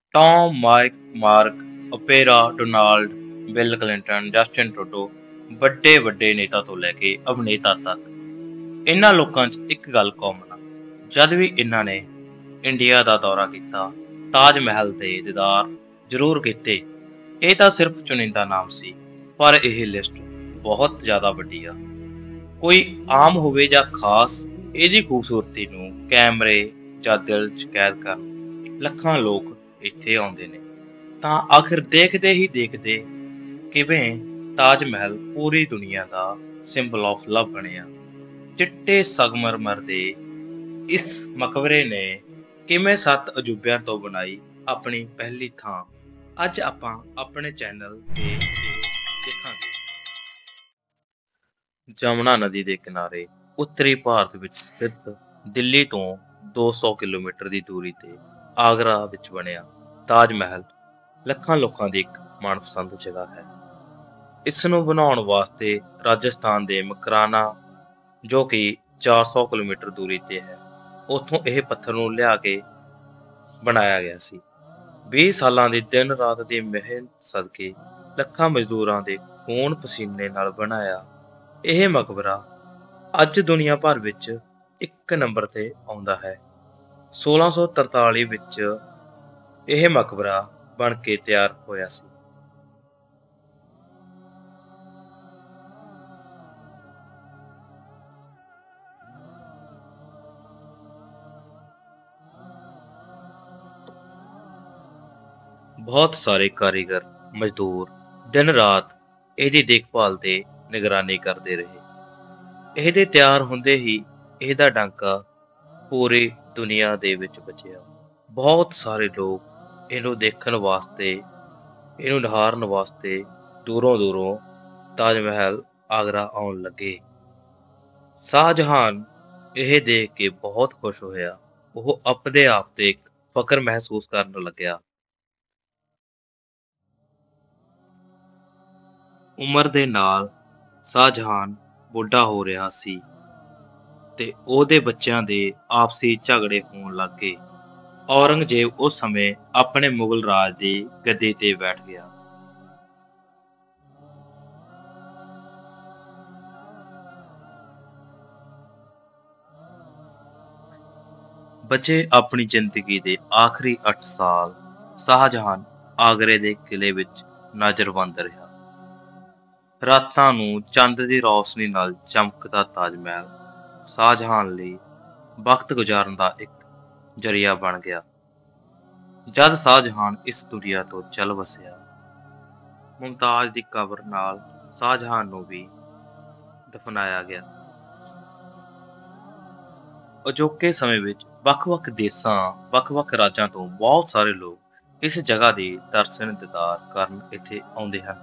Tom, Mike, Mark, Oprah, Donald, Bill Clinton, Justin Trudeau, ਵੱਡੇ ਵੱਡੇ ਨੇਤਾ ਤੋਂ ਲੈ ਕੇ ਅਭਿਨੇਤਾ ਤੱਕ ਇਹਨਾਂ ਲੋਕਾਂ 'ਚ ਇੱਕ ਗੱਲ ਕਾਮਨ ਆ। ਜਦ ਵੀ ਇਹਨਾਂ ਨੇ ਇੰਡੀਆ ਦਾ ਦੌਰਾ ਕੀਤਾ, ਤਾਜ ਮਹਿਲ ਦੇ ਦੀਦਾਰ ਜ਼ਰੂਰ ਕੀਤੇ। ਇਹ ਤਾਂ ਸਿਰਫ ਚੁਣਿੰਦਾ ਨਾਮ ਸੀ, ਪਰ ਇਹ ਲਿਸਟ ਬਹੁਤ ਜ਼ਿਆਦਾ ਵੱਡੀ ਆ। ਕੋਈ ਆਮ ਹੋਵੇ ਜਾਂ ਖਾਸ, ਇਹਦੀ ਖੂਬਸੂਰਤੀ ਨੂੰ ਕੈਮਰੇ ਜਾਂ ਦਿਲ 'ਚ ਕੈਦ ਕਰਨ ਲੱਖਾਂ ਲੋਕ ਇੱਥੇ ਆਉਂਦੇ ਨੇ। ਤਾਂ ਆਖਿਰ ਦੇਖਦੇ ਹੀ ਦੇਖਦੇ ਕਿਵੇਂ ਤਾਜ ਮਹਿਲ ਪੂਰੀ ਦੁਨੀਆ ਦਾ ਸਿੰਬਲ ਆਫ ਲਵ ਬਣਿਆ। ਚਿੱਟੇ ਸੰਗਮਰਮਰ ਦੇ ਇਸ ਮਕਬਰੇ ਨੇ ਕਿਵੇਂ 7 ਅਜੂਬਿਆਂ ਤੋਂ ਬਣਾਈ ਆਪਣੀ ਪਹਿਲੀ ਥਾਂ, ਅੱਜ ਆਪਾਂ ਆਪਣੇ ਚੈਨਲ ਤੇ ਦੇਖਾਂਗੇ। ਜਮਨਾ ਨਦੀ ਦੇ ਕਿਨਾਰੇ ਉੱਤਰੀ ਭਾਰਤ ਵਿੱਚ ਸਥਿਤ ਦਿੱਲੀ ਤੋਂ 200 ਕਿਲੋਮੀਟਰ ਦੀ ਦੂਰੀ ਤੇ ਆਗਰਾ ਵਿੱਚ ਬਣਿਆ ਤਾਜ ਮਹਿਲ ਲੱਖਾਂ ਲੋਕਾਂ ਦੀ ਇੱਕ ਮਨਪਸੰਦ ਜਗ੍ਹਾ ਹੈ। ਇਸ ਨੂੰ ਬਣਾਉਣ ਵਾਸਤੇ ਰਾਜਸਥਾਨ ਦੇ ਮਕਰਾਨਾ, ਜੋ ਕਿ 400 ਕਿਲੋਮੀਟਰ ਦੂਰੀ ਤੇ ਹੈ, ਉੱਥੋਂ ਇਹ ਪੱਥਰ ਨੂੰ ਲਿਆ ਕੇ ਬਣਾਇਆ ਗਿਆ ਸੀ। 20 ਸਾਲਾਂ ਦੀ ਦਿਨ ਰਾਤ ਦੀ ਮਿਹਨਤ ਸਦਕੇ ਲੱਖਾਂ ਮਜ਼ਦੂਰਾਂ ਦੇ ਖੂਨ ਪਸੀਨੇ ਨਾਲ ਬਣਾਇਆ ਇਹ ਮਕਬਰਾ ਅੱਜ ਦੁਨੀਆ ਭਰ ਵਿੱਚ 1 ਨੰਬਰ ਤੇ ਆਉਂਦਾ ਹੈ। 1643 ਵਿੱਚ ਇਹ ਮਕਬਰਾ ਬਣ ਕੇ ਤਿਆਰ ਹੋਇਆ ਸੀ। ਬਹੁਤ ਸਾਰੇ ਕਾਰੀਗਰ ਮਜ਼ਦੂਰ ਦਿਨ ਰਾਤ ਇਹਦੀ ਦੇਖਭਾਲ ਤੇ ਨਿਗਰਾਨੀ ਕਰਦੇ ਰਹੇ। ਇਹਦੇ ਤਿਆਰ ਹੁੰਦੇ ਹੀ ਇਹਦਾ ਡਾਂਕਾ ਪੂਰੀ ਦੁਨੀਆ ਦੇ ਵਿੱਚ ਬਚਿਆ। ਬਹੁਤ ਸਾਰੇ ਲੋਕ ਇਹਨੂੰ ਦੇਖਣ ਵਾਸਤੇ, ਇਹਨੂੰ ਨਿਹਾਰਨ ਵਾਸਤੇ ਦੂਰੋਂ ਦੂਰੋਂ ਤਾਜ ਮਹਿਲ ਆਗਰਾ ਆਉਣ ਲੱਗੇ। ਸ਼ਾਹਜਹਾਨ ਇਹ ਦੇਖ ਕੇ ਬਹੁਤ ਖੁਸ਼ ਹੋਇਆ। ਉਹ ਆਪਣੇ ਆਪ ਤੇ ਇੱਕ ਫਖਰ ਮਹਿਸੂਸ ਕਰਨ ਲੱਗਿਆ। ਉਮਰ ਦੇ ਨਾਲ ਸ਼ਾਹਜਹਾਨ ਬੁੱਢਾ ਹੋ ਰਿਹਾ ਸੀ ਤੇ ਉਹਦੇ ਬੱਚਿਆਂ ਦੇ ਆਪਸੀ ਝਗੜੇ ਹੋਣ ਲੱਗ ਗਏ। ਔਰੰਗਜ਼ੇਬ ਉਸ ਸਮੇਂ ਆਪਣੇ ਮੁਗਲ ਰਾਜ ਦੀ ਗੱਦੀ ਤੇ ਬੈਠ ਗਿਆ। ਬਚੇ ਆਪਣੀ ਜ਼ਿੰਦਗੀ ਦੇ ਆਖਰੀ 8 ਸਾਲ ਸ਼ਾਹਜਹਾਨ ਆਗਰੇ ਦੇ ਕਿਲੇ ਵਿੱਚ ਨਜ਼ਰਬੰਦ ਰਿਹਾ। ਰਾਤਾਂ ਨੂੰ ਚੰਦ ਦੀ ਰੌਸ਼ਨੀ ਨਾਲ ਚਮਕਦਾ ਤਾਜ ਮਹਿਲ ਸ਼ਾਹਜਹਾਨ ਲਈ ਵਕਤ ਗੁਜ਼ਾਰਨ ਦਾ ਇੱਕ ਜ਼ਰੀਆ ਬਣ ਗਿਆ। ਜਦ ਸ਼ਾਹਜਹਾਨ ਇਸ ਦੁਨੀਆ ਤੋਂ ਚੱਲ ਵਸਿਆ, ਮੁਮਤਾਜ਼ ਦੀ ਕਬਰ ਨਾਲ ਸ਼ਾਹਜਹਾਨ ਨੂੰ ਵੀ ਦਫਨਾਇਆ ਗਿਆ। ਅਜੋਕੇ ਸਮੇਂ ਵਿੱਚ ਵੱਖ-ਵੱਖ ਦੇਸ਼ਾਂ, ਵੱਖ-ਵੱਖ ਰਾਜਾਂ ਤੋਂ ਬਹੁਤ ਸਾਰੇ ਲੋਕ ਇਸ ਜਗ੍ਹਾ ਦੇ ਦਰਸ਼ਨ ਦੀਦਾਰ ਕਰਨ ਇੱਥੇ ਆਉਂਦੇ ਹਨ।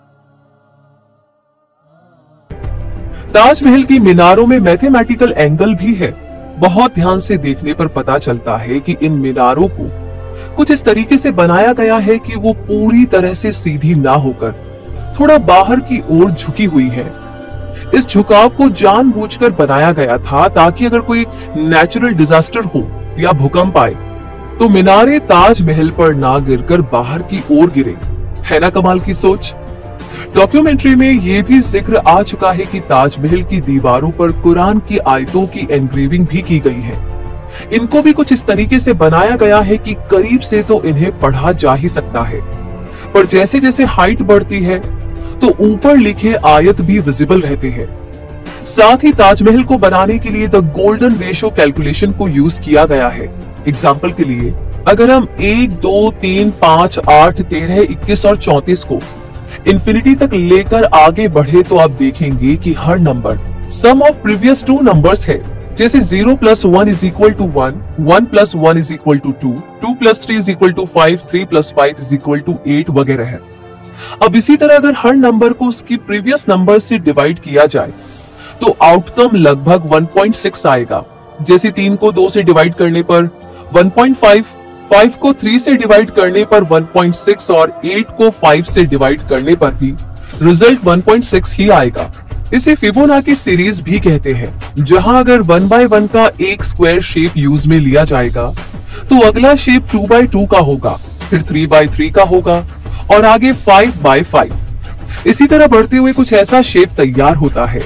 ताजमहल की मीनारों में मैथमेटिकल एंगल भी है। बहुत ध्यान से देखने पर पता चलता है कि इन मीनारों को कुछ इस तरीके से बनाया गया है कि वो पूरी तरह से सीधी ना होकर थोड़ा बाहर की ओर झुकी हुई है। इस झुकाव को जानबूझकर बनाया गया था ताकि अगर कोई नेचुरल डिजास्टर हो या भूकंप आए तो मीनारे ताजमहल पर ना गिरकर बाहर की ओर गिरे। है ना कमाल की सोच। डॉक्यूमेंट्री में ये भी जिक्र आ चुका है कि ताजमहल की दीवारों पर कुरान की आयतों की एनग्रेविंग भी की गई है। इनको भी कुछ इस तरीके से बनाया गया है कि करीब से तो इन्हें पढ़ा जा ही सकता है, पर जैसे जैसे हाइट बढ़ती है तो ऊपर लिखे आयत भी विजिबल रहते हैं। साथ ही ताजमहल को बनाने के लिए द गोल्डन रेशो कैलकुलेशन को यूज किया गया है। एग्जाम्पल के लिए अगर हम 1, 2, 3, 5, 8, 13, 21 और 34 को इन्फिनिटी तक लेकर आगे बढ़े तो आप देखेंगे कि हर number sum of previous 2 numbers है। जैसे 0 + 1 = 1, 1 + 1 = 2, 2 + 3 = 5, 3 + 5 = 8 वगैरह है। अब इसी तरह अगर हर नंबर को उसकी प्रीवियस नंबर से डिवाइड किया जाए तो आउटकम लगभग 1.6 आएगा। जैसे 3 को 2 से डिवाइड करने पर 1.5, 5 को 3 से डिवाइड करने पर 1.6 और 8 को 5 से डिवाइड करने पर भी रिजल्ट 1.6 ही आएगा। इसे फिबोनाची सीरीज भी कहते हैं, जहां अगर 1/1 का एक स्क्वायर शेप यूज में लिया जाएगा तो अगला शेप 2/2 का होगा फिर 3x3 का होगा और आगे 5x5। इसी तरह बढ़ते हुए कुछ ऐसा शेप तैयार होता है।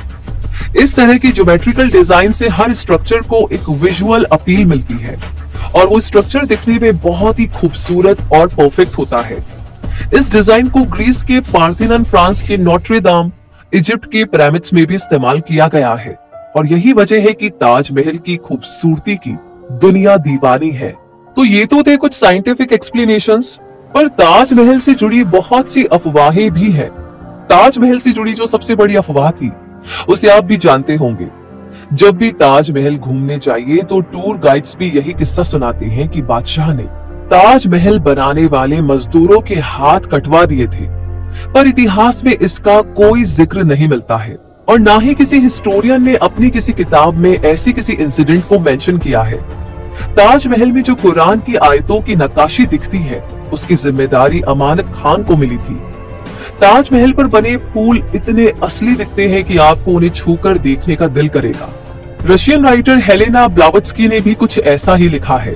इस तरह की ज्योमेट्रिकल डिजाइन से हर स्ट्रक्चर को एक विजुअल अपील मिलती है और वो स्ट्रक्चर दिखने में बहुत ही खूबसूरत और परफेक्ट होता है। इस डिजाइन को ग्रीस के पार्थेनन, फ्रांस के नोट्रे दाम, इजिप्ट के पिरामिड्स में भी इस्तेमाल किया गया है और यही वजह है कि ताजमहल की खूबसूरती की दुनिया दीवानी है। तो ये तो थे कुछ साइंटिफिक एक्सप्लेनेशंस, पर ताजमहल से जुड़ी बहुत सी अफवाहें भी हैं। ताजमहल से जुड़ी जो सबसे बड़ी अफवाह थी उसे आप भी जानते होंगे। जब भी ताजमहल घूमने जाइए तो टूर गाइड्स भी यही किस्सा सुनाते हैं कि बादशाह ने ताजमहल बनाने वाले मजदूरों के हाथ कटवा दिए थे, पर इतिहास में इसका कोई जिक्र नहीं मिलता है और ना ही किसी हिस्टोरियन ने अपनी किसी किताब में ऐसी किसी इंसिडेंट को मेंशन किया है। ताजमहल में जो कुरान की आयतों की नक्काशी दिखती है उसकी जिम्मेदारी अमानत खान को मिली थी। ताजमहल पर बने फूल इतने असली दिखते हैं कि आपको उन्हें छूकर देखने का दिल करेगा। रशियन राइटर हेलेना ब्लावत्स्की ने भी कुछ ऐसा ही लिखा है।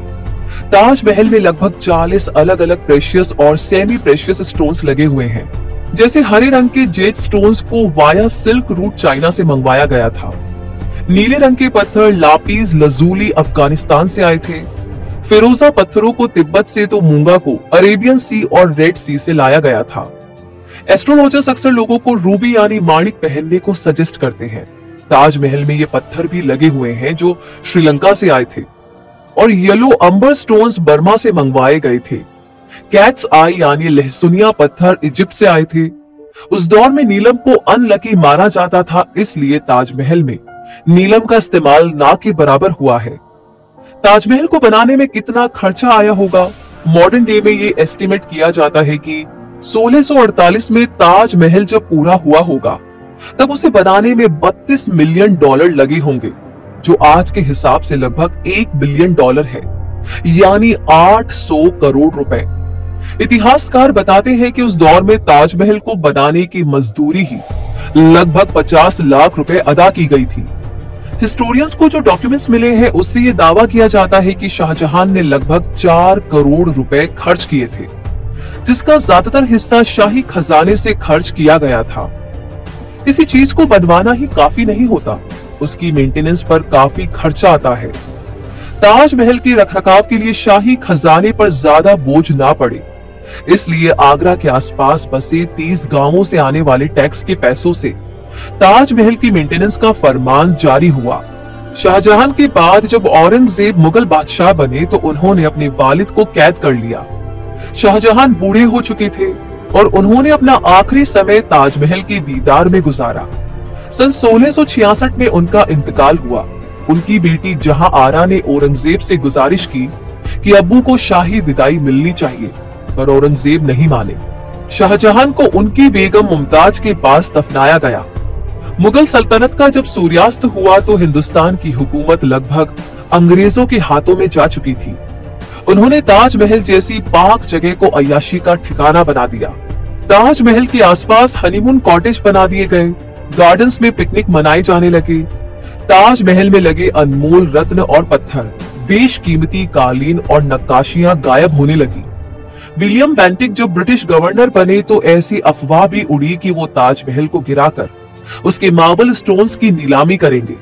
ताजमहल में लगभग 40 अलग अलग प्रेशियस और सेमी प्रेशियस स्टोन्स लगे हुए हैं। जैसे हरे रंग के जेड स्टोन्स को वाया सिल्क रूट चाइना से मंगवाया गया था। नीले रंग के पत्थर लापीज लजूली अफगानिस्तान से आए थे। फिरोजा पत्थरों को तिब्बत से तो मूंगा को अरेबियन सी और रेड सी से लाया गया था। एस्ट्रोलॉजर्स अक्सर लोगों को रूबी यानी माणिक पहनने को सजेस्ट करते हैं। ताजमहल में ये पत्थर भी लगे हुए हैं जो श्रीलंका से आए थे और येलो अंबर स्टोन्स बर्मा से मंगवाए गए थे। कैट्स आई यानी लहसुनिया पत्थर इजिप्ट से आए थे। उस दौर में नीलम को अनलकी माना जाता था, इसलिए ताजमहल में नीलम का इस्तेमाल ना के बराबर हुआ है। ताजमहल को बनाने में कितना खर्चा आया होगा? मॉडर्न डे में ये एस्टिमेट किया जाता है कि 1648 में ताजमहल जब पूरा हुआ होगा तब उसे बनाने में $32 मिलियन लगे होंगे, जो आज के हिसाब से लगभग $1 बिलियन है, यानी 800 करोड़ रुपए। इतिहासकार बताते हैं कि उस दौर में ताजमहल को बनाने की मजदूरी ही लगभग 50 लाख रुपए अदा की गई थी। हिस्टोरियंस को जो डॉक्यूमेंट्स मिले हैं उससे ये दावा किया जाता है कि शाहजहां ने लगभग 4 करोड़ रुपए खर्च किए थे, जिसका ज्यादातर हिस्सा शाही खजाने से खर्च किया गया था। किसी चीज को बनवाना ही काफी नहीं होता, उसकी मेंटेनेंस पर काफी खर्चा आता है। ताजमहल के रखरखाव के लिए शाही खजाने पर ज्यादा बोझ ना पड़े, इसलिए आगरा के आसपास बसे 30 गांवों से आने वाले टैक्स के पैसों से ताजमहल की मेंटेनेंस का फरमान जारी हुआ। शाहजहां के बाद जब औरंगजेब मुगल बादशाह बने तो उन्होंने अपने वालिद को कैद कर लिया। शाहजहां बूढ़े हो चुके थे और उन्होंने अपना आखिरी समय ताजमहल के दीदार में गुजारा। सन 1666 में उनका इंतकाल हुआ। उनकी बेटी जहां आरा ने औरंगजेब से गुजारिश की कि अब्बू को शाही विदाई मिलनी चाहिए, पर औरंगजेब नहीं माने। शाहजहां को उनकी बेगम मुमताज के पास दफनाया गया। मुगल सल्तनत का जब सूर्यास्त हुआ तो हिंदुस्तान की हुकूमत लगभग अंग्रेजों के हाथों में जा चुकी थी। उन्होंने ताजमहल जैसी पाक जगह को अय्याशी का ठिकाना बना दिया। ताजमहल के आसपास हनीमून कॉटेज बना दिए गए, गार्डन्स में पिकनिक मनाए जाने लगे। ताजमहल में लगे अनमोल रत्न और पत्थर, बेशकीमती कालीन और नक्काशियां गायब होने लगी। विलियम बेंटिक जब ब्रिटिश गवर्नर बने तो ऐसी अफवाह भी उड़ी कि वो ताजमहल को गिराकर उसके मार्बल स्टोन्स की नीलामी करेंगे।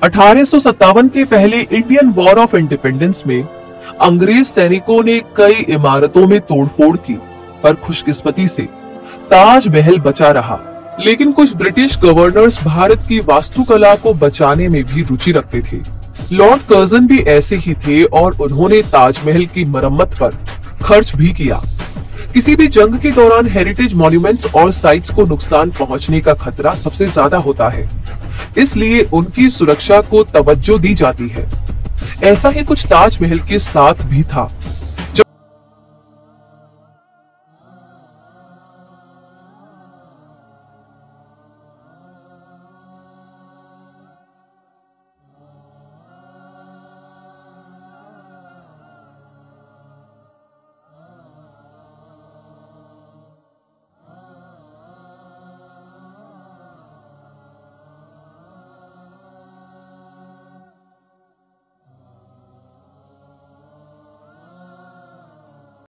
1857 के पहले इंडियन वॉर ऑफ इंडिपेंडेंस में अंग्रेज सैनिकों ने कई इमारतों में तोड़फोड़ की, पर खुशकिस्मती से ताजमहल बचा रहा। लेकिन कुछ ब्रिटिश गवर्नर्स भारत की वास्तुकला को बचाने में भी रुचि रखते थे। लॉर्ड कर्जन भी ऐसे ही थे और उन्होंने ताजमहल की मरम्मत पर खर्च भी किया। किसी भी जंग के दौरान हेरिटेज मॉन्यूमेंट्स और साइट्स को नुकसान पहुंचने का खतरा सबसे ज्यादा होता है, इसलिए उनकी सुरक्षा को तवज्जो दी जाती है। ऐसा ही कुछ ताजमहल के साथ भी था।